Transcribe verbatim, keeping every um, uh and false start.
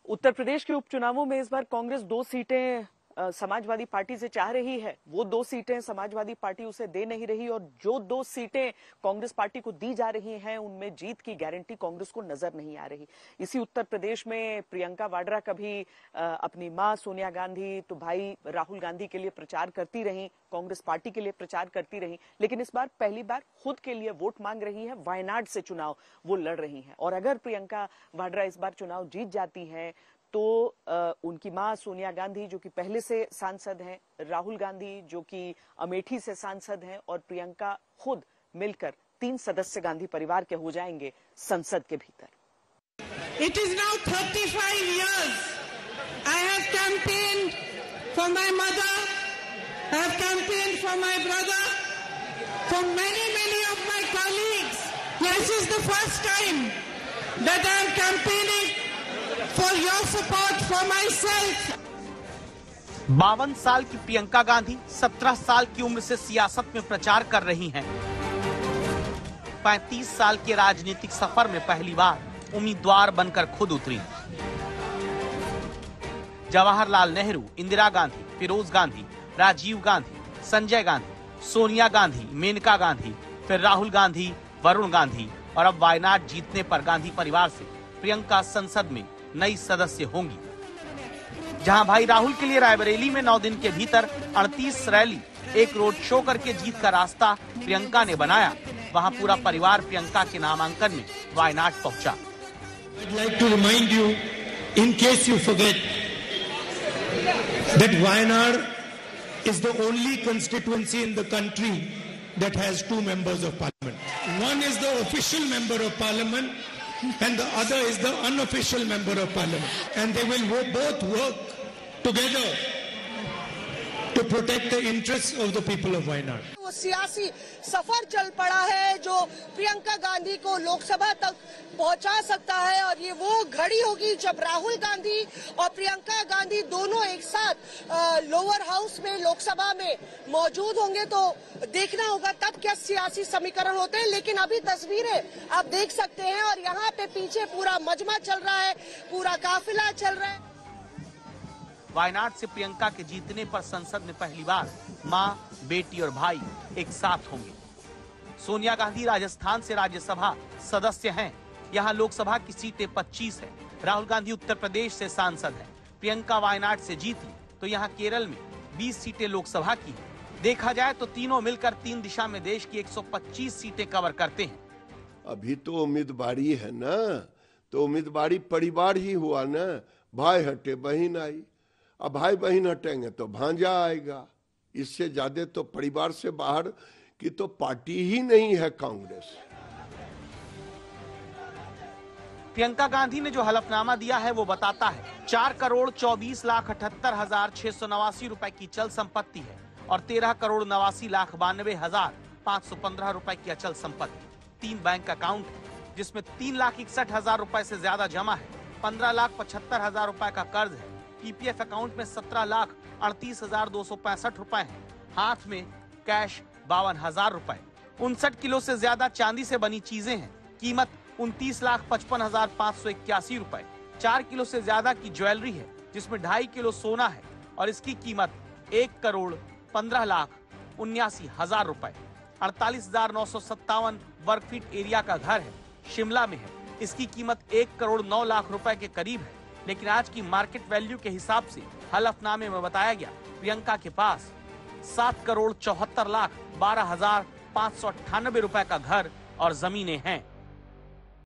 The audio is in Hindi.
उत्तर प्रदेश के उपचुनावों में इस बार कांग्रेस दो सीटें समाजवादी पार्टी से चाह रही है। वो दो सीटें समाजवादी पार्टी उसे दे नहीं रही और जो दो सीटें कांग्रेस पार्टी को दी जा रही हैं उनमें जीत की गारंटी कांग्रेस को नजर नहीं आ रही। इसी उत्तर प्रदेश में प्रियंका वाड्रा कभी अपनी मां सोनिया गांधी तो भाई राहुल गांधी के लिए प्रचार करती रही, कांग्रेस पार्टी के लिए प्रचार करती रही, लेकिन इस बार पहली बार खुद के लिए वोट मांग रही है। वायनाड से चुनाव वो लड़ रही हैं और अगर प्रियंका वाड्रा इस बार चुनाव जीत जाती हैं तो आ, उनकी मां सोनिया गांधी जो कि पहले से सांसद हैं, राहुल गांधी जो कि अमेठी से सांसद हैं और प्रियंका खुद मिलकर तीन सदस्य गांधी परिवार के हो जाएंगे संसद के भीतर। It is now thirty-five years. I have campaigned for my mother. I have campaigned for my brother, for many, many of my colleagues. This is the first time that I am campaigning for your support for myself. बावन साल की प्रियंका गांधी सत्रह साल की उम्र से सियासत में प्रचार कर रही हैं। पैंतीस साल के राजनीतिक सफर में पहली बार उम्मीदवार बनकर खुद उतरी। जवाहरलाल नेहरू, इंदिरा गांधी, फिरोज गांधी, राजीव गांधी, संजय गांधी, सोनिया गांधी, मेनका गांधी, फिर राहुल गांधी, वरुण गांधी और अब वायनाड जीतने पर गांधी परिवार से प्रियंका संसद में नई सदस्य होंगी। जहां भाई राहुल के लिए रायबरेली में नौ दिन के भीतर अड़तीस रैली, एक रोड शो करके जीत का रास्ता प्रियंका ने बनाया, वहां पूरा परिवार प्रियंका के नामांकन में वायनाड पहुंचा। I'd like to remind you, in case you forget, that Wayanad is the only constituency in the country that has two members of parliament. One is the official member of parliament and the other is the unofficial member of parliament. And they will both work together to protect the interests of the people of Wayanad. वो सियासी सफर चल पड़ा है जो प्रियंका गांधी को लोकसभा तक पहुंचा सकता है और ये वो घड़ी होगी जब राहुल गांधी और प्रियंका गांधी दोनों एक साथ लोअर हाउस में लोकसभा में मौजूद होंगे। तो देखना होगा तब क्या सियासी समीकरण होते हैं, लेकिन अभी तस्वीरें आप देख सकते हैं और यहाँ पे पीछे पूरा मजमा चल रहा है, पूरा काफिला चल रहा है। वायनाड से प्रियंका के जीतने पर संसद में पहली बार मां, बेटी और भाई एक साथ होंगे। सोनिया गांधी राजस्थान से राज्यसभा सदस्य हैं। यहां लोकसभा की सीटें पच्चीस है। राहुल गांधी उत्तर प्रदेश से सांसद हैं। प्रियंका वायनाड से जीती तो यहां केरल में बीस सीटें लोकसभा की हैं। देखा जाए तो तीनों मिलकर तीन दिशा में देश की एक सौ पच्चीस सीटें कवर करते हैं। अभी तो उम्मीदवारी है ना, तो उम्मीदवारी परिवार ही हुआ ना। भाई हटे बहन आई, अब भाई बहन हटेंगे तो भांजा आएगा। इससे ज्यादा तो परिवार से बाहर की तो पार्टी ही नहीं है कांग्रेस। प्रियंका गांधी ने जो हलफनामा दिया है वो बताता है चार करोड़ चौबीस लाख अठहत्तर हजार छह सौ नवासी रुपए की चल संपत्ति है और तेरह करोड़ नवासी लाख बानवे हजार पाँच सौ पंद्रह रुपए की अचल संपत्ति। तीन बैंक अकाउंट है जिसमें तीन लाख इकसठ हजार रुपए से ज्यादा जमा है। पंद्रह लाख पचहत्तर हजार रुपए का कर्ज है। पीपीएफ अकाउंट में सत्रह लाख अड़तीस हजार दो सौ पैंसठ रुपए है। हाथ में कैश बावन हजार रुपए। उनसठ किलो से ज्यादा चांदी से बनी चीजें हैं। कीमत उनतीस लाख पचपन हजार पाँच सौ इक्यासी रुपए। चार किलो से ज्यादा की ज्वेलरी है जिसमें ढाई किलो सोना है और इसकी कीमत एक करोड़ पंद्रह लाख उन्यासी हजार रुपए। अड़तालीस हजार नौ सौ सत्तावन वर्ग फीट एरिया का घर है, शिमला में है। इसकी कीमत एक करोड़ नौ लाख रुपए के करीब है, लेकिन आज की मार्केट वैल्यू के हिसाब से हलफनामे में बताया गया प्रियंका के पास सात करोड़ चौहत्तर लाख बारह हजार पाँच सौ अट्ठानबे रुपए का घर और जमीनें हैं।